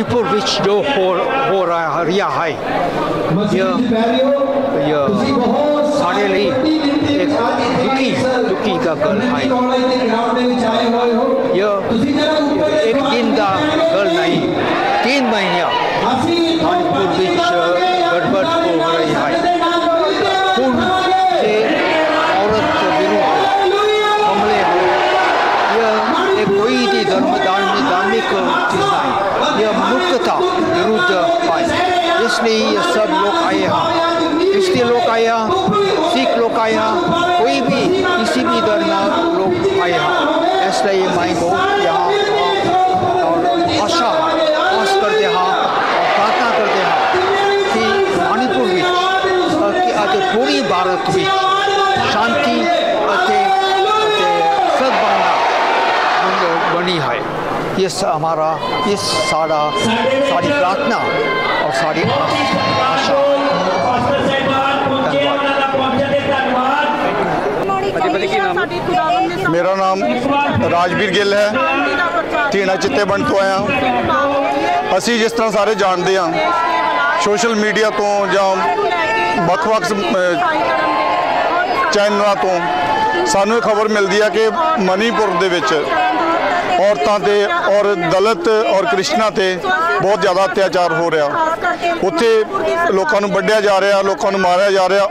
मणिपुर विच जो हो रहा है ये साढ़े लिए एक दुखी का गल है। ये एक दिन का गल नहीं, 3 महीने मणिपुर विच गड़बड़ हो रही है। पूर्ण से औरत विरुद्ध हमले हो, यह कोई भी धार्मिक चीज नहीं, यह मुक्तता विरुद्ध है। इसलिए ये सब लोग आए हैं, क्रिश्चियन लोग आए हैं, सिख लोग आए हैं, कोई भी किसी भी धर्म लोग आए हैं। इसलिए मैं बहुत यहाँ आशा करते हैं और प्रार्थना करते हैं कि मणिपुर में पूरी भारत में शांति सद्भावना बनी है। ये हमारा सारी प्रार्थना और सारी आशा। मेरा नाम राजवीर गिल है, धीना चित्ते बंड तो आया। असी जिस तरह सारे जानते हैं सोशल मीडिया तो या ਵੱਖ-ਵੱਖ ਚੈਨਲਾਂ ਤੋਂ ਸਾਨੂੰ ਖਬਰ ਮਿਲਦੀ ਹੈ ਕਿ ਮਨੀਪੁਰ ਦੇ ਵਿੱਚ औरतों ते और दलित और क्रिश्चनां ते बहुत ज़्यादा अत्याचार हो रहा। उत्थे लोगों को वड्ढिया जा रहा, लोगों को मारिया जा रहा,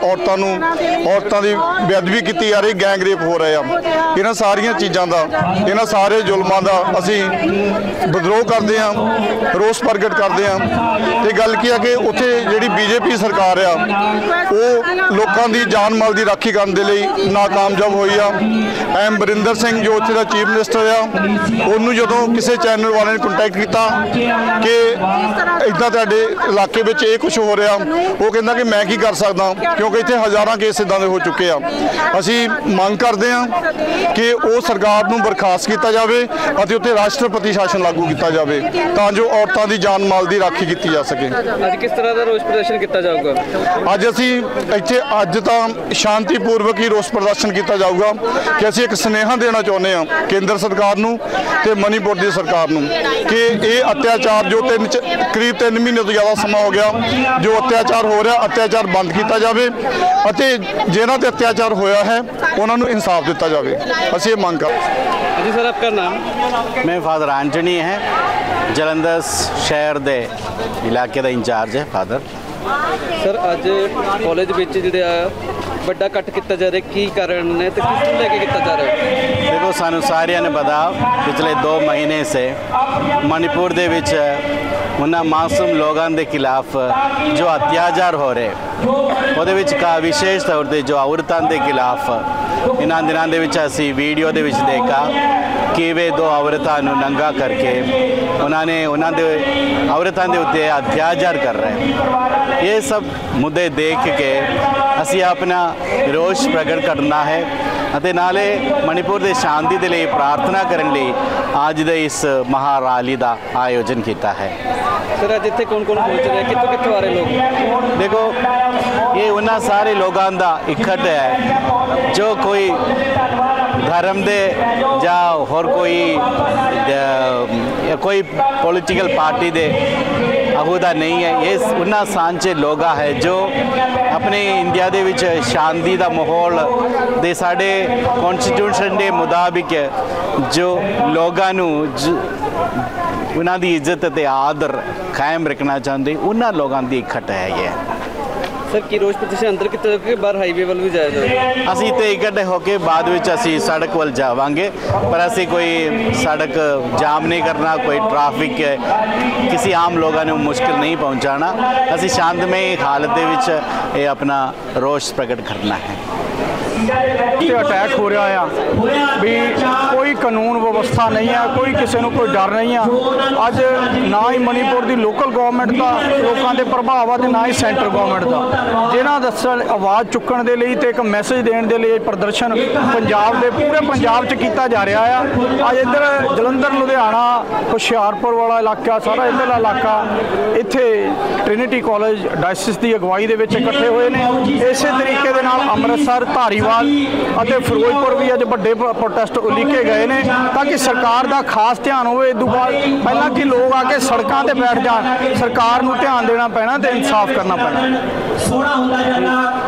औरतों की बेअदबी की जा रही, गैंग रेप हो रहा। इन्हां सारियां चीज़ों का, इन्हां सारे जुल्मां का असी विद्रोह करते हैं, रोस प्रगट करते हैं। तो गल की है कि उत्थे जिहड़ी बीजेपी सरकार आ वो लोगों की जान माल की राखी करने के लिए नाकामयाब हुई आ। अमरिंदर सिंह जो उत्थे दा चीफ मिनिस्टर आ, ਉਹਨੂੰ ਜਦੋਂ ਕਿਸੇ ਚੈਨਲ ਵਾਲੇ ਨੇ ਕੰਟੈਕਟ ਕੀਤਾ ਕਿ ਇਦਾਂ ਤੁਹਾਡੇ ਇਲਾਕੇ ਵਿੱਚ ਇਹ ਕੁਝ ਹੋ ਰਿਹਾ, ਉਹ ਕਹਿੰਦਾ ਕਿ ਮੈਂ ਕੀ ਕਰ ਸਕਦਾ ਕਿਉਂਕਿ ਇੱਥੇ ਹਜ਼ਾਰਾਂ ਕੇਸ ਇਦਾਂ ਦੇ ਹੋ ਚੁੱਕੇ ਆ। ਅਸੀਂ ਮੰਗ ਕਰਦੇ ਹਾਂ ਕਿ ਉਹ ਸਰਕਾਰ ਨੂੰ ਬਰਖਾਸਤ ਕੀਤਾ ਜਾਵੇ ਅਤੇ ਉੱਤੇ ਰਾਸ਼ਟਰਪਤੀ ਸ਼ਾਸਨ ਲਾਗੂ ਕੀਤਾ ਜਾਵੇ ਤਾਂ ਜੋ ਔਰਤਾਂ ਦੀ ਜਾਨ ਮਾਲ ਦੀ ਰਾਖੀ ਕੀਤੀ ਜਾ ਸਕੇ। ਅੱਜ ਕਿਸ ਤਰ੍ਹਾਂ ਦਾ ਰੋਸ ਪ੍ਰਦਰਸ਼ਨ ਕੀਤਾ ਜਾਊਗਾ? ਅੱਜ ਅਸੀਂ ਇੱਥੇ ਅੱਜ ਤਾਂ ਸ਼ਾਂਤੀਪੂਰਵਕ ਹੀ ਰੋਸ ਪ੍ਰਦਰਸ਼ਨ ਕੀਤਾ ਜਾਊਗਾ ਕਿ ਅਸੀਂ ਇੱਕ ਸੁਨੇਹਾ ਦੇਣਾ ਚਾਹੁੰਦੇ ਹਾਂ ਕੇਂਦਰ ਸਰਕਾਰ ਨੂੰ ਤੇ ਮਨੀਪੁਰ ਦੀ ਸਰਕਾਰ ਨੂੰ ਕਿ ਇਹ ਅਤਿਆਚਾਰ ਜੋ ਕਰੀਬ 3 ਮਹੀਨੇ ਤੋਂ ਜ਼ਿਆਦਾ ਸਮਾਂ ਹੋ ਗਿਆ ਜੋ ਅਤਿਆਚਾਰ ਹੋ ਰਿਹਾ, ਅਤਿਆਚਾਰ ਬੰਦ ਕੀਤਾ ਜਾਵੇ ਅਤੇ ਜਿਨ੍ਹਾਂ ਤੇ ਅਤਿਆਚਾਰ ਹੋਇਆ ਹੈ ਉਹਨਾਂ ਨੂੰ ਇਨਸਾਫ ਦਿੱਤਾ ਜਾਵੇ। ਅਸੀਂ ਇਹ ਮੰਗ ਕਰਦੇ। जी सर, आपका नाम? मैं फादर आंटनी है, जलंधर शहर दे इलाके का इंचार्ज है फादर। सर अज कॉलेज विच जिहड़ा ਵੱਡਾ ਕੱਟ ਕੀਤਾ ਜਾ ਰਿਹਾ, ਕੀ ਕਾਰਨ ਨੇ ਤੇ ਕਿਸ ਨੂੰ ਲੈ ਕੇ ਕੀਤਾ ਜਾ ਰਿਹਾ? देखो सानू सारियां ने पता पिछले 2 महीने से मणिपुर दे विच उन्हां मासूम लोगों के खिलाफ जो अत्याचार हो रहे ਉਹਦੇ ਵਿੱਚ विशेष तौर पर जो औरतों के खिलाफ इन्हां दिनां दे विच असीं वीडियो दे विच देखा कि वे 2 औरतों नूं नंगा करके उन्होंने औरतों के उत्ते अत्याचार कर रहे। ये सब मुद्दे देख के असी अपना रोष प्रगट करना है ਅਤੇ ਨਾਲੇ ਮਣੀਪੁਰ ਦੇ ਸ਼ਾਂਤੀ ਦੇ ਲਈ ਪ੍ਰਾਰਥਨਾ ਕਰਨ ਲਈ ਅੱਜ ਦੇ ਇਸ ਮਹਾ ਰੈਲੀ ਦਾ ਆਯੋਜਨ ਕੀਤਾ ਹੈ। ਸਰ ਅੱਜ ਇੱਥੇ ਕੌਣ ਪਹੁੰਚ ਰਿਹਾ, ਕਿੱਥੋਂ ਆ ਰਹੇ ਲੋਕ? देखो ये उन्हां सारे लोगों का इकट्ठ है जो कोई धर्म दे या होर कोई पॉलिटिकल पार्टी दे अहूदा नहीं है। ये उन्हां सांचे लोग है जो अपने इंडिया दे विच शांति का माहौल दे साडे कॉन्स्टिट्यूशन के मुताबिक जो लोगों उन्हां दी इज्जत ते आदर कायम रखना चाहते उन्हां लोगों की इकट्ठ है। ये सर की रोज प्रदर्शन अंदर कितना बाहर हाईवे वाल भी जाया जाए? असी तो इकट्ठे होके बाद में असी सड़क वाल जावांगे पर असी कोई सड़क जाम नहीं करना, कोई ट्रैफिक किसी आम लोगों ने मुश्किल नहीं पहुंचाना। असी शांतमय हालत दे विच ये अपना रोष प्रकट करना है। अटैक हो रहा है भी कोई कानून व्यवस्था नहीं है, कोई किसी को कोई डर नहीं है। अज ना ही मणिपुर की लोकल गवर्नमेंट का लोगों के प्रभाव है ना ही सेंटर गवर्नमेंट का जिन्हों दसन आवाज़ चुकने के लिए तो एक मैसेज देने के लिए प्रदर्शन पंजाब के पूरे पंजाब च किया जा रहा है। अज इधर जलंधर लुधियाना हुशियारपुर वाला इलाका सारा इधरला इलाका इत्थे ट्रिनिटी कॉलेज डायसिस की अगवाई के इकट्ठे हुए हैं। इस तरीके अमृतसर धारीवाल ਫਤਿਆਬਾਦ ਅਤੇ ਫਿਰੋਜ਼ਪੁਰ ਵੀ ਅੱਜ ਵੱਡੇ ਪ੍ਰੋਟੈਸਟ ਉਲੀਕੇ ਗਏ ਨੇ ਤਾਂ ਕਿ ਸਰਕਾਰ ਦਾ ਖਾਸ ਧਿਆਨ ਹੋਵੇ। ਇਸ ਤੋਂ ਬਾਅਦ ਪਹਿਲਾਂ ਕਿ ਲੋਕ ਆ ਕੇ ਸੜਕਾਂ ਤੇ ਬੈਠ ਜਾਣ, ਸਰਕਾਰ ਨੂੰ ਧਿਆਨ ਦੇਣਾ ਪੈਣਾ ਤੇ ਇਨਸਾਫ ਕਰਨਾ ਪੈਣਾ।